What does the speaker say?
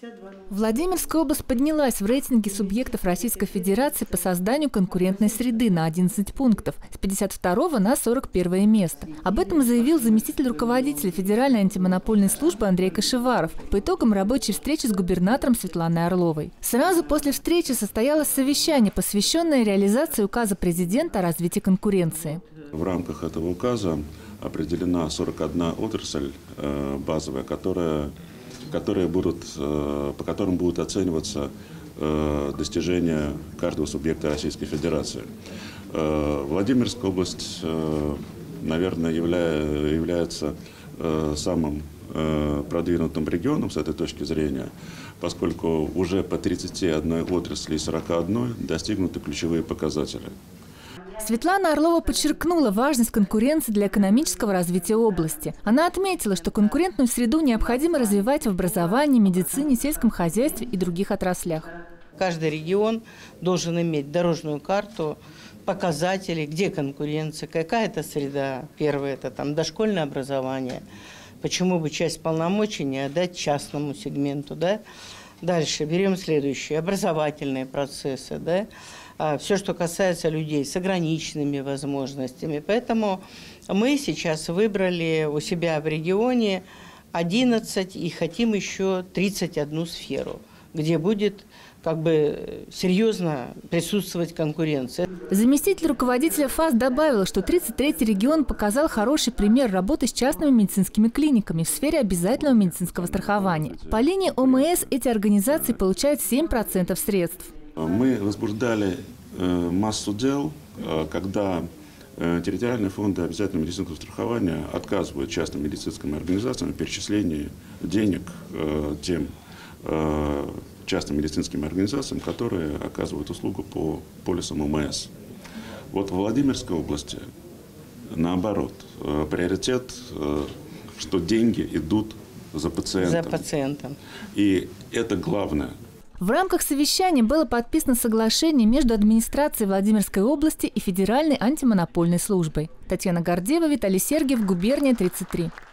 Владимирская область поднялась в рейтинге субъектов Российской Федерации по созданию конкурентной среды на 11 пунктов, с 52 на 41 место. Об этом заявил заместитель руководителя Федеральной антимонопольной службы Андрей Кашеваров по итогам рабочей встречи с губернатором Светланой Орловой. Сразу после встречи состоялось совещание, посвященное реализации указа президента о развитии конкуренции. В рамках этого указа определена 41 отрасль базовая, по которым будут оцениваться достижения каждого субъекта Российской Федерации. Владимирская область, наверное, является самым продвинутым регионом с этой точки зрения, поскольку уже по 31 отрасли и 41 достигнуты ключевые показатели. Светлана Орлова подчеркнула важность конкуренции для экономического развития области. Она отметила, что конкурентную среду необходимо развивать в образовании, медицине, сельском хозяйстве и других отраслях. Каждый регион должен иметь дорожную карту, показатели, где конкуренция, какая это среда. Первое – это там дошкольное образование. Почему бы часть полномочий не отдать частному сегменту, да? Дальше берем следующее – образовательные процессы, да? Все, что касается людей с ограниченными возможностями. Поэтому мы сейчас выбрали у себя в регионе 11 и хотим еще 31 сферу, где будет серьезно присутствовать конкуренция. Заместитель руководителя ФАС добавила, что 33-й регион показал хороший пример работы с частными медицинскими клиниками в сфере обязательного медицинского страхования. По линии ОМС эти организации получают 7% средств. Мы возбуждали массу дел, когда территориальные фонды обязательного медицинского страхования отказывают частным медицинским организациям в перечислении денег тем частным медицинским организациям, которые оказывают услугу по полисам ОМС. Вот в Владимирской области, наоборот, приоритет, что деньги идут за пациентом. За пациентом. И это главное. В рамках совещания было подписано соглашение между администрацией Владимирской области и Федеральной антимонопольной службой. Татьяна Гордеева, Виталий Сергиев, Губерния 33.